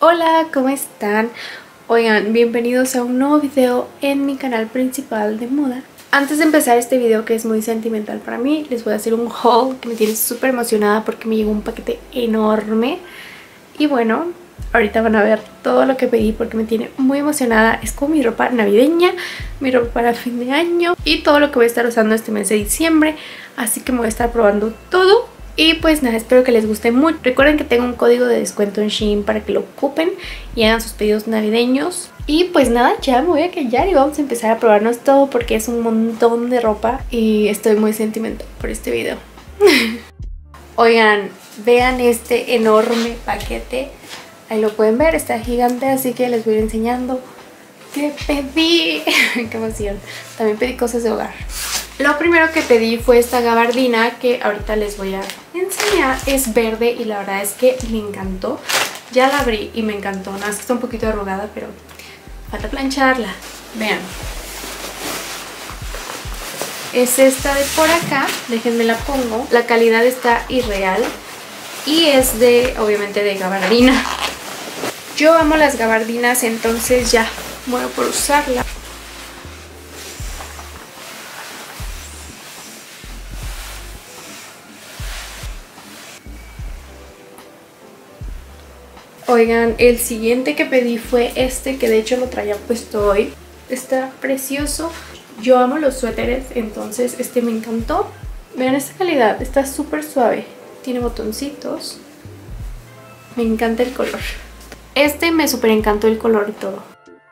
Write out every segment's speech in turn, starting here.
Hola, ¿cómo están? Oigan, bienvenidos a un nuevo video en mi canal principal de moda. Antes de empezar este video, que es muy sentimental para mí, les voy a hacer un haul que me tiene súper emocionada porque me llegó un paquete enorme. Y bueno, ahorita van a ver todo lo que pedí porque me tiene muy emocionada. Es como mi ropa navideña, mi ropa para fin de año y todo lo que voy a estar usando este mes de diciembre. Así que me voy a estar probando todo. Y pues nada, espero que les guste mucho. Recuerden que tengo un código de descuento en Shein para que lo ocupen y hagan sus pedidos navideños. Y pues nada, ya me voy a callar y vamos a empezar a probarnos todo porque es un montón de ropa y estoy muy sentimental por este video. Oigan, vean este enorme paquete. Ahí lo pueden ver, está gigante, así que les voy a ir enseñando qué pedí. Qué emoción. También pedí cosas de hogar. Lo primero que pedí fue esta gabardina que ahorita les voy a enseñar. Es verde y la verdad es que me encantó. Ya la abrí y me encantó. Nada más que está un poquito arrugada, pero falta plancharla. Vean. Es esta de por acá. Déjenme la pongo. La calidad está irreal. Y es de, obviamente, de gabardina. Yo amo las gabardinas, entonces ya muero por usarla. Oigan, el siguiente que pedí fue este, que de hecho lo traía puesto hoy. Está precioso. Yo amo los suéteres, entonces este me encantó. Vean esta calidad, está súper suave. Tiene botoncitos. Me encanta el color. Este me súper encantó el color y todo.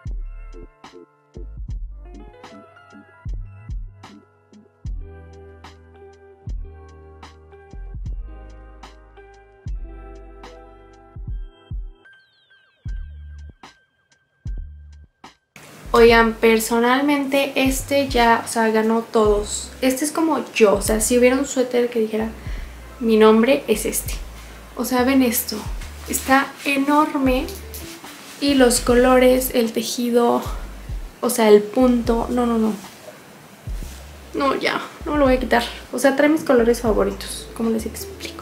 Oigan, personalmente este ya, o sea, ganó todos. Este es como yo, o sea, si hubiera un suéter que dijera mi nombre es este. O sea, ven esto, está enorme y los colores, el tejido, o sea, el punto, no. No, ya, no lo voy a quitar. O sea, trae mis colores favoritos, ¿cómo les explico?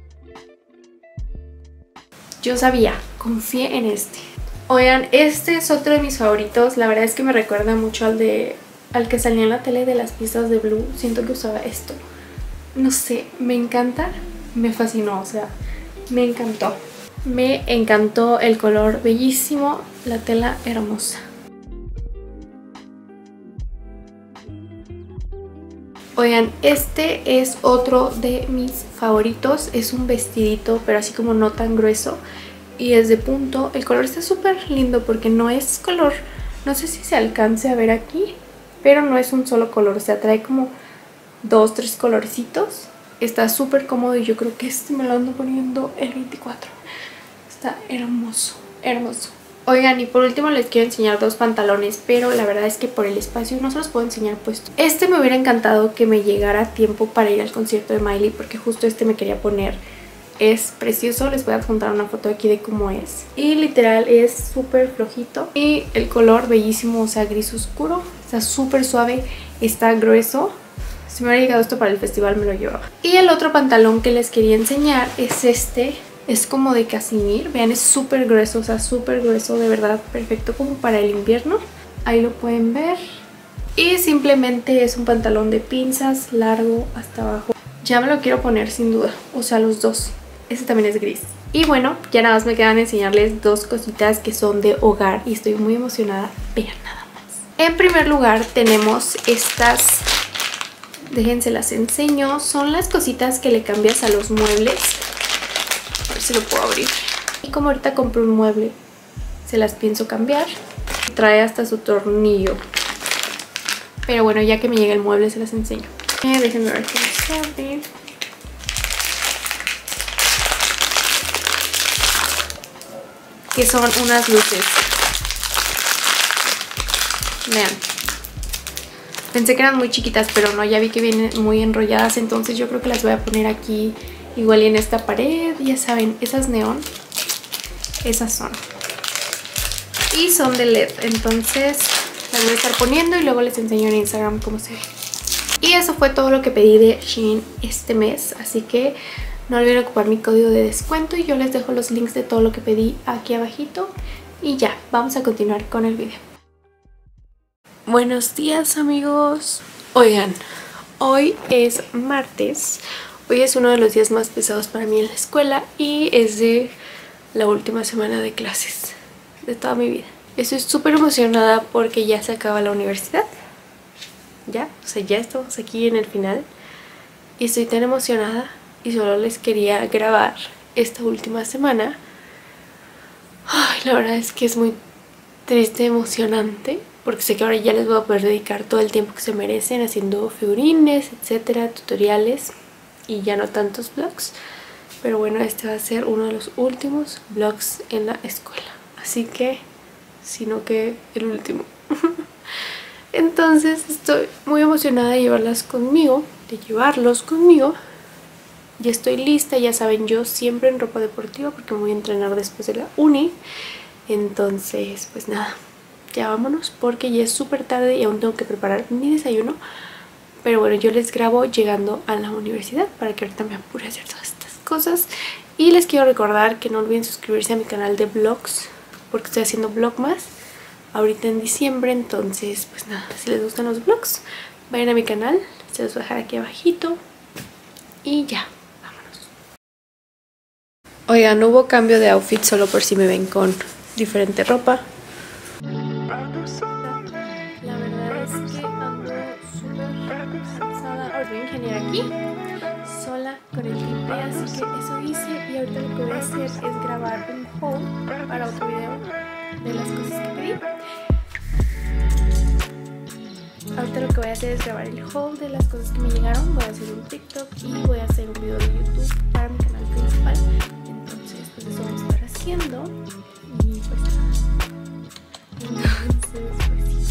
Yo sabía, confié en este. Oigan, este es otro de mis favoritos. La verdad es que me recuerda mucho al que salía en la tele de las pistas de Blue. Siento que usaba esto. No sé, me encanta. Me fascinó, o sea, me encantó. Me encantó el color, bellísimo. La tela hermosa. Oigan, este es otro de mis favoritos. Es un vestidito, pero así como no tan grueso. Y es de punto. El color está súper lindo porque no es color, no sé si se alcance a ver aquí, pero no es un solo color, o sea, trae como 2, 3 colorcitos. Está súper cómodo y yo creo que este me lo ando poniendo el 24. Está hermoso, hermoso. Oigan, y por último les quiero enseñar dos pantalones, pero la verdad es que por el espacio no se los puedo enseñar puesto. Este me hubiera encantado que me llegara a tiempo para ir al concierto de Miley, porque justo este me quería poner. Es precioso, les voy a contar una foto aquí de cómo es. Y literal es súper flojito. Y el color bellísimo, o sea, gris oscuro. Está súper suave, está grueso. Si me hubiera llegado esto para el festival me lo llevaba. Y el otro pantalón que les quería enseñar es este. Es como de casimir, vean, es súper grueso, o sea, súper grueso, de verdad, perfecto como para el invierno. Ahí lo pueden ver. Y simplemente es un pantalón de pinzas, largo hasta abajo. Ya me lo quiero poner sin duda, o sea, los dos. Este también es gris. Y bueno, ya nada más me quedan enseñarles dos cositas que son de hogar y estoy muy emocionada. Vean nada más. En primer lugar tenemos estas. Déjense las enseño. Son las cositas que le cambias a los muebles. A ver si lo puedo abrir. Y como ahorita compré un mueble, se las pienso cambiar. Trae hasta su tornillo. Pero bueno, ya que me llegue el mueble se las enseño. Déjenme ver cómo se abre. Que son unas luces. Vean. Pensé que eran muy chiquitas, pero no, ya vi que vienen muy enrolladas, entonces yo creo que las voy a poner aquí, igual y en esta pared, ya saben, esas neón, esas son. Y son de LED, entonces las voy a estar poniendo y luego les enseño en Instagram cómo se ve. Y eso fue todo lo que pedí de Shein este mes, así que no olviden ocupar mi código de descuento y yo les dejo los links de todo lo que pedí aquí abajito. Y ya, vamos a continuar con el video. Buenos días, amigos. Oigan, hoy es martes. Hoy es uno de los días más pesados para mí en la escuela y es de la última semana de clases de toda mi vida. Estoy súper emocionada porque ya se acaba la universidad. Ya, o sea, ya estamos aquí en el final. Y estoy tan emocionada y solo les quería grabar esta última semana. Ay, la verdad es que es muy triste, emocionante, porque sé que ahora ya les voy a poder dedicar todo el tiempo que se merecen haciendo figurines, etcétera, tutoriales y ya no tantos vlogs. Pero bueno, este va a ser uno de los últimos vlogs en la escuela, así que, sino que el último. Entonces estoy muy emocionada de llevarlos conmigo. Ya estoy lista, ya saben, yo siempre en ropa deportiva porque me voy a entrenar después de la uni. Entonces, pues nada, ya vámonos porque ya es súper tarde y aún tengo que preparar mi desayuno. Pero bueno, yo les grabo llegando a la universidad para que ahorita me apure a hacer todas estas cosas. Y les quiero recordar que no olviden suscribirse a mi canal de vlogs porque estoy haciendo vlogmas ahorita en diciembre. Entonces, pues nada, si les gustan los vlogs, vayan a mi canal, se los voy a dejar aquí abajito. Y ya. Oigan, no hubo cambio de outfit solo por si me ven con diferente ropa. La verdad es que ando súper cansada. Ahora voy a ingeniar aquí, sola, con el triple, así que eso hice. Y ahorita lo que voy a hacer es grabar un haul para otro video de las cosas que pedí. Ahorita lo que voy a hacer es grabar el haul de las cosas que me llegaron. Voy a hacer un TikTok y voy a hacer un video de YouTube para mi canal principal. Pues eso voy a estar haciendo y pues nada. Entonces pues sí.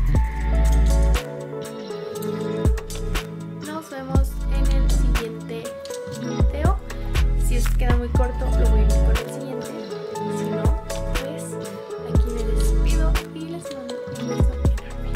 Nos vemos en el siguiente video. Si os queda muy corto lo voy a ir con el siguiente. Si no, pues aquí me despido y les mando un beso enorme.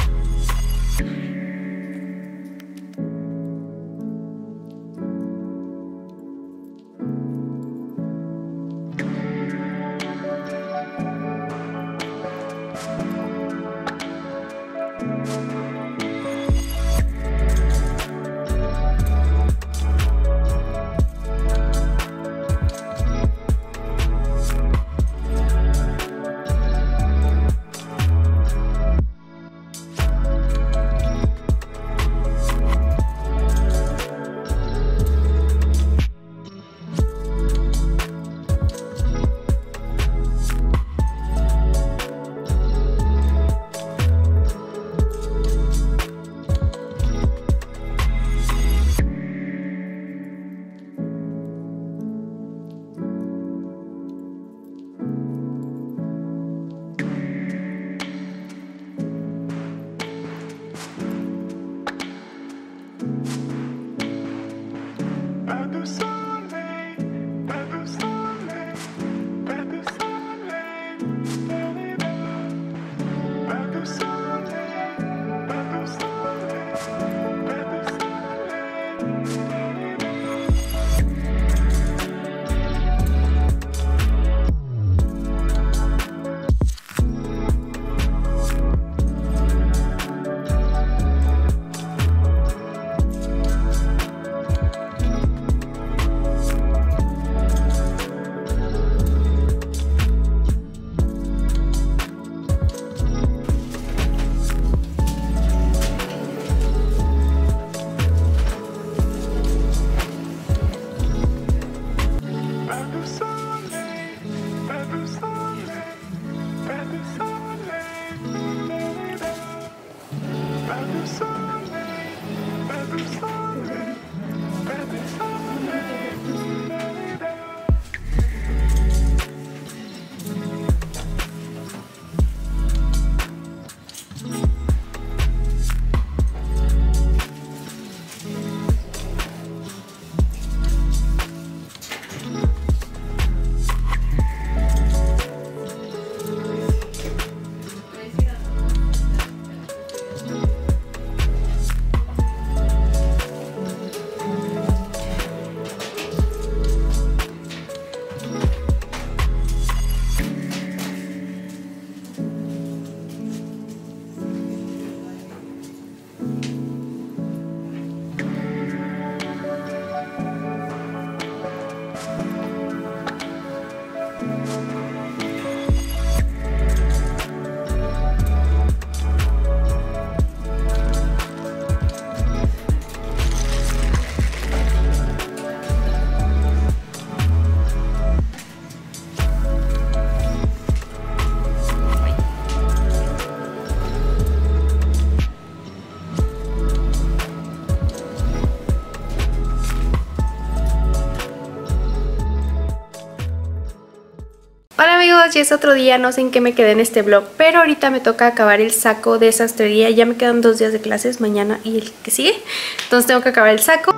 chicos, ya es otro día, no sé en qué me quedé en este vlog, pero ahorita me toca acabar el saco de sastrería. Ya me quedan 2 días de clases, mañana y el que sigue, entonces tengo que acabar el saco.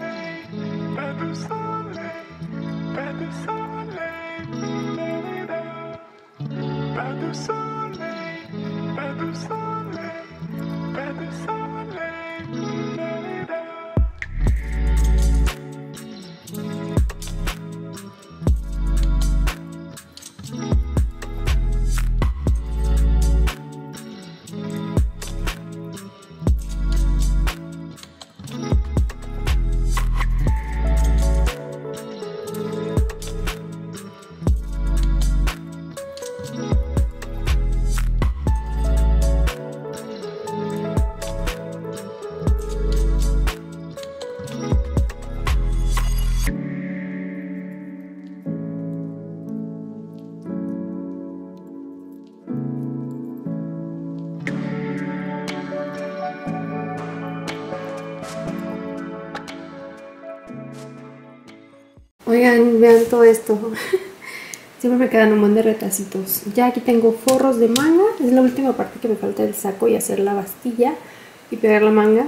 Oigan, vean todo esto. Siempre me quedan un montón de retacitos. Ya aquí tengo forros de manga. Es la última parte que me falta del saco y hacer la bastilla y pegar la manga.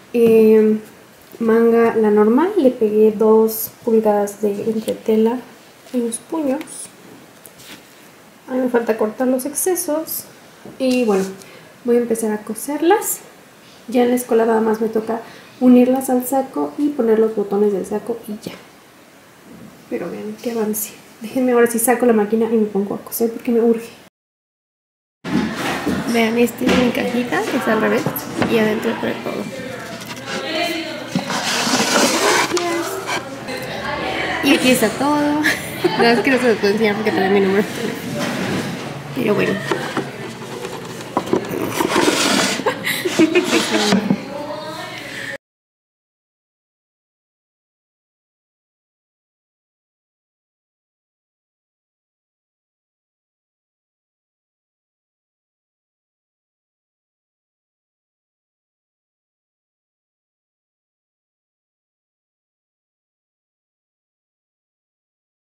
Manga, la normal, le pegué 2 pulgadas de entretela en los puños. A mí me falta cortar los excesos. Y bueno, voy a empezar a coserlas. Ya en la escuela nada más me toca unirlas al saco y poner los botones del saco y ya. Pero vean qué avance. Déjenme ahora si saco la máquina y me pongo a coser porque me urge. Vean, esta es mi cajita, que es al revés. Y adentro trae todo. Y aquí está todo. La verdad es que no se los puedo enseñar porque trae mi número de teléfono. Pero bueno.